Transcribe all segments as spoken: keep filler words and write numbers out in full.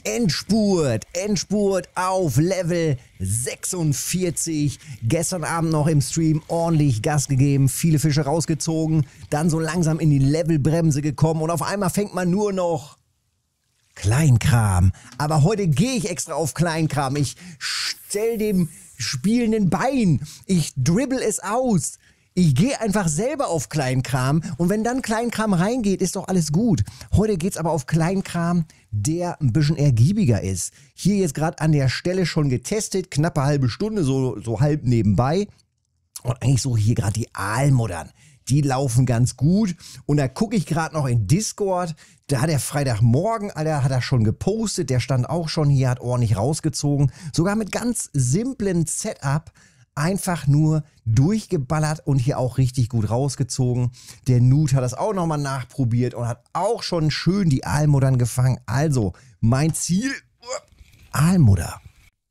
Endspurt, Endspurt auf Level sechsundvierzig. Gestern Abend noch im Stream ordentlich Gas gegeben, viele Fische rausgezogen, dann so langsam in die Levelbremse gekommen und auf einmal fängt man nur noch Kleinkram. Aber heute gehe ich extra auf Kleinkram. Ich stell dem spielenden Bein. Ich dribble es aus. Ich gehe einfach selber auf Kleinkram und wenn dann Kleinkram reingeht, ist doch alles gut. Heute geht es aber auf Kleinkram, der ein bisschen ergiebiger ist. Hier jetzt gerade an der Stelle schon getestet, knappe halbe Stunde, so, so halb nebenbei. Und eigentlich suche ich hier gerade die Aalmuttern. Die laufen ganz gut. Und da gucke ich gerade noch in Discord. Da hat er Freitagmorgen, Alter, hat er schon gepostet. Der stand auch schon hier, hat ordentlich rausgezogen. Sogar mit ganz simplen Setup. Einfach nur durchgeballert und hier auch richtig gut rausgezogen. Der Nut hat das auch nochmal nachprobiert und hat auch schon schön die Aalmuttern gefangen. Also, mein Ziel, Aalmutter.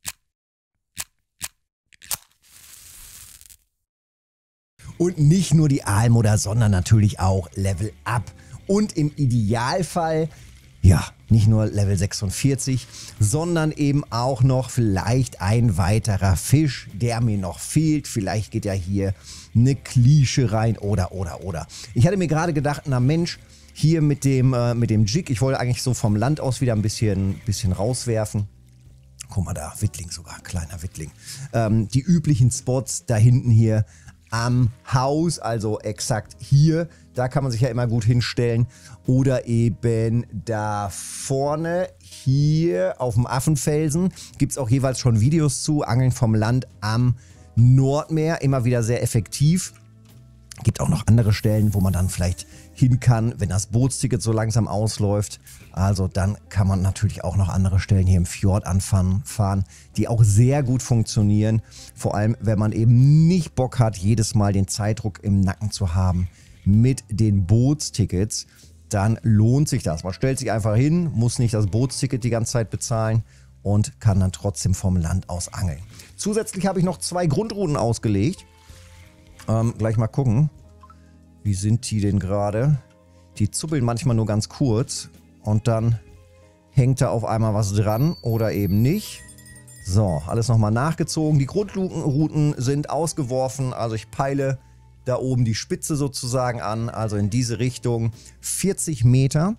Und nicht nur die Aalmutter, sondern natürlich auch Level Up. Und im Idealfall, ja, nicht nur Level sechsundvierzig, sondern eben auch noch vielleicht ein weiterer Fisch, der mir noch fehlt. Vielleicht geht ja hier eine Klische rein oder, oder, oder. Ich hatte mir gerade gedacht, na Mensch, hier mit dem, äh, mit dem Jig, ich wollte eigentlich so vom Land aus wieder ein bisschen, bisschen rauswerfen. Guck mal da, Wittling sogar, kleiner Wittling. Ähm, die üblichen Spots da hinten hier am Haus, also exakt hier, da kann man sich ja immer gut hinstellen. Oder eben da vorne, hier auf dem Affenfelsen, gibt es auch jeweils schon Videos zu. Angeln vom Land am Nordmeer, immer wieder sehr effektiv. Gibt auch noch andere Stellen, wo man dann vielleicht hin kann, wenn das Bootsticket so langsam ausläuft. Also dann kann man natürlich auch noch andere Stellen hier im Fjord anfahren, fahren, die auch sehr gut funktionieren. Vor allem, wenn man eben nicht Bock hat, jedes Mal den Zeitdruck im Nacken zu haben mit den Bootstickets, dann lohnt sich das. Man stellt sich einfach hin, muss nicht das Bootsticket die ganze Zeit bezahlen und kann dann trotzdem vom Land aus angeln. Zusätzlich habe ich noch zwei Grundrouten ausgelegt. Ähm, gleich mal gucken. Wie sind die denn gerade? Die zuppeln manchmal nur ganz kurz und dann hängt da auf einmal was dran oder eben nicht. So, alles nochmal nachgezogen. Die Grundrouten sind ausgeworfen, also ich peile da oben die Spitze sozusagen an, also in diese Richtung vierzig Meter.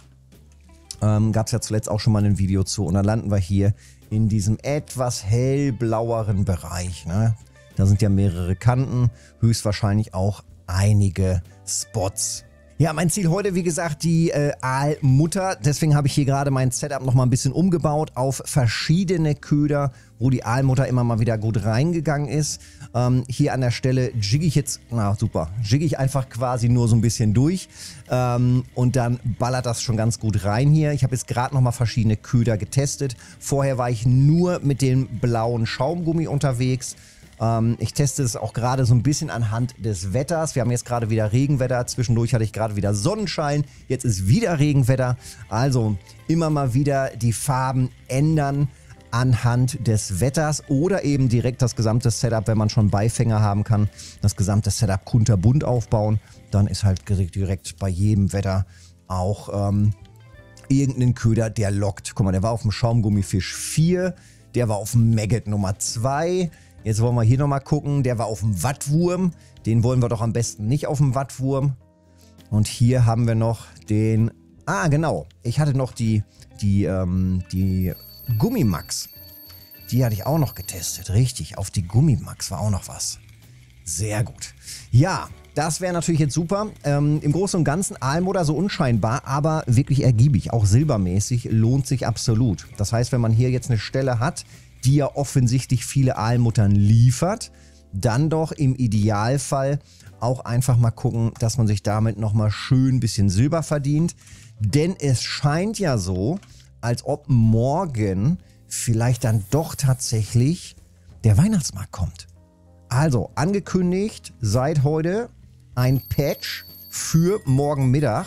Ähm, gab es ja zuletzt auch schon mal ein Video zu und dann landen wir hier in diesem etwas hellblaueren Bereich, ne? Da sind ja mehrere Kanten, höchstwahrscheinlich auch einige Spots. Ja, mein Ziel heute, wie gesagt, die äh, Aalmutter. Deswegen habe ich hier gerade mein Setup nochmal ein bisschen umgebaut auf verschiedene Köder, wo die Aalmutter immer mal wieder gut reingegangen ist. Ähm, hier an der Stelle jigge ich jetzt, na super, jigge ich einfach quasi nur so ein bisschen durch. Ähm, und dann ballert das schon ganz gut rein hier. Ich habe jetzt gerade nochmal verschiedene Köder getestet. Vorher war ich nur mit dem blauen Schaumgummi unterwegs. Ich teste es auch gerade so ein bisschen anhand des Wetters. Wir haben jetzt gerade wieder Regenwetter. Zwischendurch hatte ich gerade wieder Sonnenschein. Jetzt ist wieder Regenwetter. Also immer mal wieder die Farben ändern anhand des Wetters oder eben direkt das gesamte Setup, wenn man schon Beifänger haben kann, das gesamte Setup kunterbunt aufbauen. Dann ist halt direkt bei jedem Wetter auch ähm, irgendein Köder, der lockt. Guck mal, der war auf dem Schaumgummifisch vier, der war auf dem Maggot Nummer zwei. Jetzt wollen wir hier nochmal gucken. Der war auf dem Wattwurm. Den wollen wir doch am besten nicht auf dem Wattwurm. Und hier haben wir noch den... Ah, genau. Ich hatte noch die, die, ähm, die Gummimax. Die hatte ich auch noch getestet. Richtig, auf die Gummimax war auch noch was. Sehr gut. Ja, das wäre natürlich jetzt super. Ähm, im Großen und Ganzen Aalmutter so unscheinbar, aber wirklich ergiebig. Auch silbermäßig lohnt sich absolut. Das heißt, wenn man hier jetzt eine Stelle hat, die ja offensichtlich viele Aalmuttern liefert, dann doch im Idealfall auch einfach mal gucken, dass man sich damit nochmal schön ein bisschen Silber verdient. Denn es scheint ja so, als ob morgen vielleicht dann doch tatsächlich der Weihnachtsmarkt kommt. Also angekündigt seit heute ein Patch für morgen Mittag.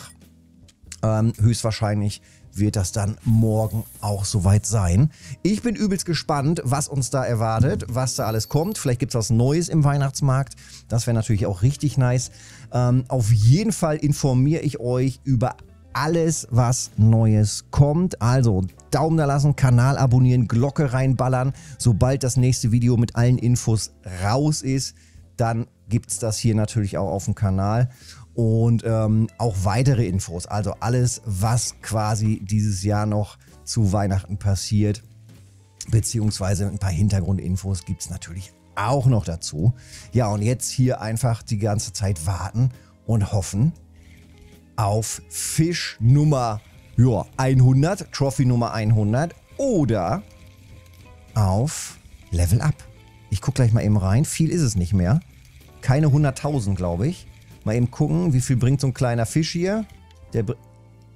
Ähm, höchstwahrscheinlich wird das dann morgen auch soweit sein. Ich bin übelst gespannt, was uns da erwartet, was da alles kommt. Vielleicht gibt es was Neues im Weihnachtsmarkt. Das wäre natürlich auch richtig nice. Ähm, auf jeden Fall informiere ich euch über alles, was Neues kommt. Also Daumen da lassen, Kanal abonnieren, Glocke reinballern. Sobald das nächste Video mit allen Infos raus ist, dann gibt es das hier natürlich auch auf dem Kanal. Und ähm, auch weitere Infos, also alles, was quasi dieses Jahr noch zu Weihnachten passiert, beziehungsweise ein paar Hintergrundinfos gibt es natürlich auch noch dazu. Ja, und jetzt hier einfach die ganze Zeit warten und hoffen auf Fisch Nummer ja, hundert, Trophy Nummer hundert oder auf Level Up. Ich gucke gleich mal eben rein, viel ist es nicht mehr. Keine hunderttausend, glaube ich. Mal eben gucken, wie viel bringt so ein kleiner Fisch hier. Der br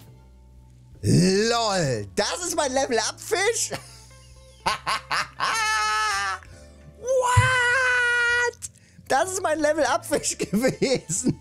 LOL, das ist mein Level-Up-Fisch? What? Das ist mein Level-Up-Fisch gewesen.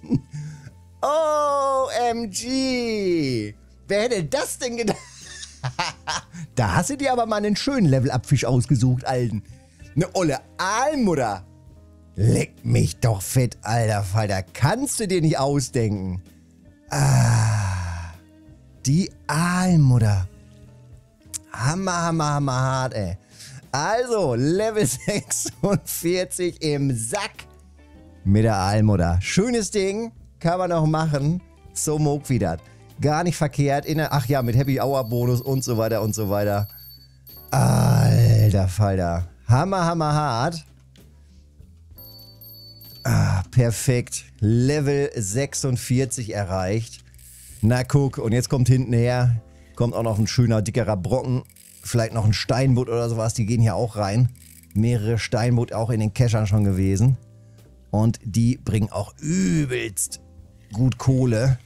O M G. Wer hätte das denn gedacht? Da hast du dir aber mal einen schönen Level-Up-Fisch ausgesucht, Alten. Eine olle Aalmutter. Leck mich doch fett, alter Falter. Kannst du dir nicht ausdenken. Ah, die Aalmutter. Hammer, hammer, hammer hart, ey. Also, Level sechsundvierzig im Sack mit der Aalmutter. Schönes Ding, kann man auch machen. So mog wieder. Gar nicht verkehrt. In der, ach ja, mit Happy Hour Bonus und so weiter und so weiter. Alter Falter. Hammer, hammer hart. Ah, perfekt. Level sechsundvierzig erreicht. Na guck, und jetzt kommt hinten her, kommt auch noch ein schöner, dickerer Brocken. Vielleicht noch ein Steinbutt oder sowas, die gehen hier auch rein. Mehrere Steinbutt auch in den Cachern schon gewesen. Und die bringen auch übelst gut Kohle.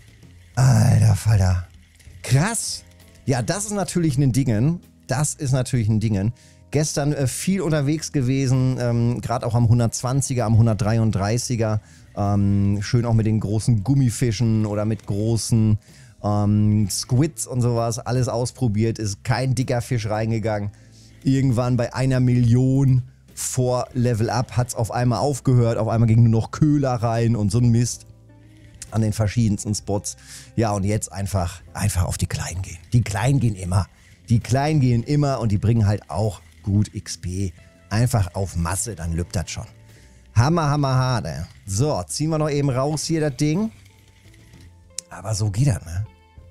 Alter Falter. Krass. Ja, das ist natürlich ein Dingen. Das ist natürlich ein Dingen. Gestern äh, viel unterwegs gewesen, ähm, gerade auch am hundertzwanziger, am hundertdreiunddreißiger. Ähm, schön auch mit den großen Gummifischen oder mit großen ähm, Squids und sowas. Alles ausprobiert, ist kein dicker Fisch reingegangen. Irgendwann bei einer Million vor Level Up hat es auf einmal aufgehört. Auf einmal ging nur noch Köhler rein und so ein Mist an den verschiedensten Spots. Ja, und jetzt einfach, einfach auf die Kleinen gehen. Die Kleinen gehen immer. Die Kleinen gehen immer und die bringen halt auch gut X P. Einfach auf Masse, dann lübt das schon. Hammer, hammer, hart, ey. So, ziehen wir noch eben raus hier das Ding. Aber so geht das, ne?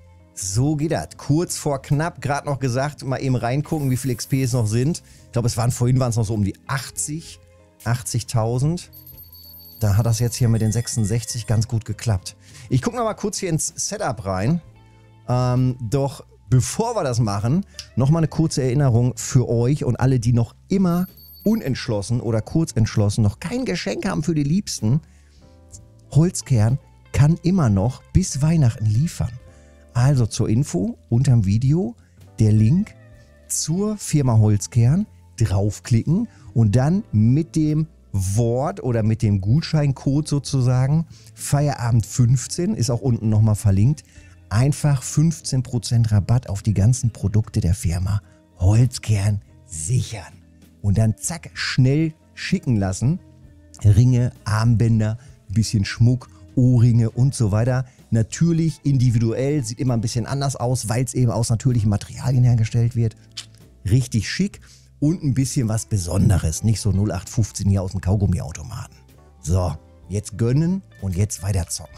So geht das. Kurz vor knapp, gerade noch gesagt, mal eben reingucken, wie viel X P es noch sind. Ich glaube, es waren vorhin waren es noch so um die achtzig, achtzigtausend. Da hat das jetzt hier mit den sechsundsechzig ganz gut geklappt. Ich gucke noch mal kurz hier ins Setup rein. Ähm, doch bevor wir das machen, nochmal eine kurze Erinnerung für euch und alle, die noch immer unentschlossen oder kurz entschlossen noch kein Geschenk haben für die Liebsten. Holzkern kann immer noch bis Weihnachten liefern. Also zur Info unterm Video der Link zur Firma Holzkern, draufklicken und dann mit dem Wort oder mit dem Gutscheincode sozusagen Feierabend fünfzehn, ist auch unten nochmal verlinkt, einfach fünfzehn Prozent Rabatt auf die ganzen Produkte der Firma Holzkern sichern. Und dann zack, schnell schicken lassen. Ringe, Armbänder, bisschen Schmuck, Ohrringe und so weiter. Natürlich individuell, sieht immer ein bisschen anders aus, weil es eben aus natürlichen Materialien hergestellt wird. Richtig schick und ein bisschen was Besonderes. Nicht so null acht fünfzehn hier aus dem Kaugummiautomaten. So, jetzt gönnen und jetzt weiter zocken.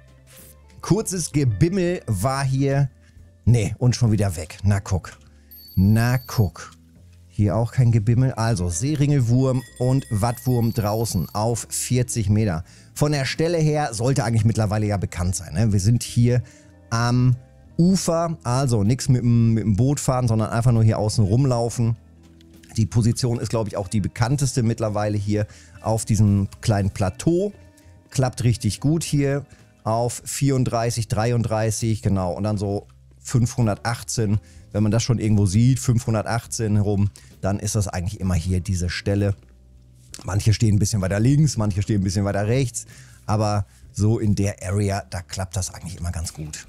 Kurzes Gebimmel war hier. Nee, und schon wieder weg. Na guck. Na guck. Hier auch kein Gebimmel. Also Seeringelwurm und Wattwurm draußen auf vierzig Meter. Von der Stelle her sollte eigentlich mittlerweile ja bekannt sein. Ne? Wir sind hier am Ufer. Also nichts mit, mit dem Boot fahren, sondern einfach nur hier außen rumlaufen. Die Position ist, glaube ich, auch die bekannteste mittlerweile hier auf diesem kleinen Plateau. Klappt richtig gut hier. Auf vierunddreißig, dreiunddreißig, genau, und dann so fünfhundertachtzehn, wenn man das schon irgendwo sieht, fünfhundertachtzehn herum, dann ist das eigentlich immer hier diese Stelle. Manche stehen ein bisschen weiter links, manche stehen ein bisschen weiter rechts, aber so in der Area, da klappt das eigentlich immer ganz gut.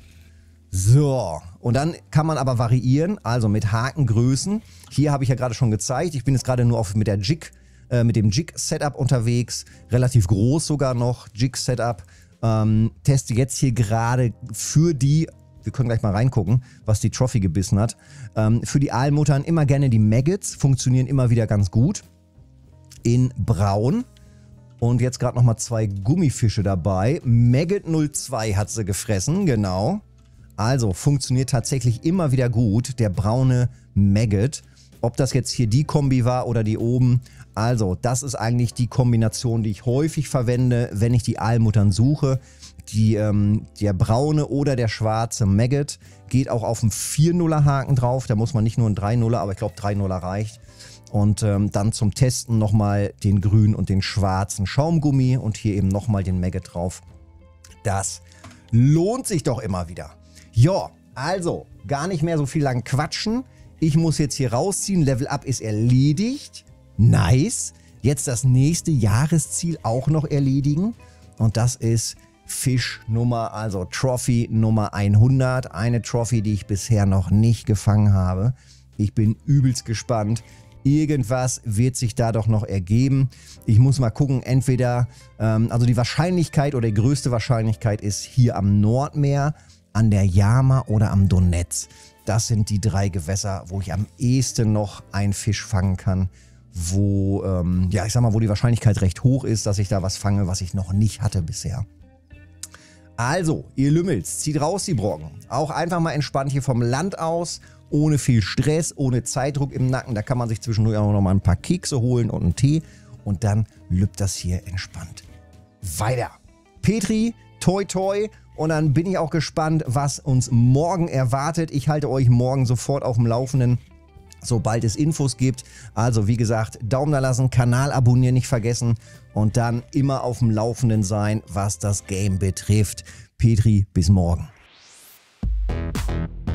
So, und dann kann man aber variieren, also mit Hakengrößen. Hier habe ich ja gerade schon gezeigt, ich bin jetzt gerade nur auf, mit der Jig, äh, mit dem Jig-Setup unterwegs, relativ groß sogar noch, Jig-Setup. Ähm, teste jetzt hier gerade für die Wir können gleich mal reingucken, was die Trophy gebissen hat. Ähm, für die Aalmuttern immer gerne die Maggots, funktionieren immer wieder ganz gut. In braun. Und jetzt gerade nochmal zwei Gummifische dabei. Maggot null zwei hat sie gefressen, genau. Also funktioniert tatsächlich immer wieder gut, der braune Maggot. Ob das jetzt hier die Kombi war oder die oben. Also das ist eigentlich die Kombination, die ich häufig verwende, wenn ich die Aalmuttern suche. Die, ähm, der braune oder der schwarze Maggot geht auch auf einen vier Nuller Haken drauf. Da muss man nicht nur einen drei Nuller, aber ich glaube drei Nuller reicht. Und ähm, dann zum Testen nochmal den grünen und den schwarzen Schaumgummi und hier eben nochmal den Maggot drauf. Das lohnt sich doch immer wieder. Ja, also gar nicht mehr so viel lang quatschen. Ich muss jetzt hier rausziehen. Level Up ist erledigt. Nice. Jetzt das nächste Jahresziel auch noch erledigen. Und das ist Fischnummer, also Trophy Nummer hundert. Eine Trophy, die ich bisher noch nicht gefangen habe. Ich bin übelst gespannt. Irgendwas wird sich da doch noch ergeben. Ich muss mal gucken, entweder, ähm, also die Wahrscheinlichkeit oder die größte Wahrscheinlichkeit ist hier am Nordmeer, an der Jama oder am Donetsk. Das sind die drei Gewässer, wo ich am ehesten noch einen Fisch fangen kann, wo, ähm, ja, ich sag mal, wo die Wahrscheinlichkeit recht hoch ist, dass ich da was fange, was ich noch nicht hatte bisher. Also, ihr Lümmels, zieht raus die Brocken. Auch einfach mal entspannt hier vom Land aus, ohne viel Stress, ohne Zeitdruck im Nacken. Da kann man sich zwischendurch auch noch mal ein paar Kekse holen und einen Tee. Und dann lübt das hier entspannt weiter. Petri, toi toi. Und dann bin ich auch gespannt, was uns morgen erwartet. Ich halte euch morgen sofort auf dem Laufenden, sobald es Infos gibt. Also wie gesagt, Daumen da lassen, Kanal abonnieren nicht vergessen. Und dann immer auf dem Laufenden sein, was das Game betrifft. Petri, bis morgen.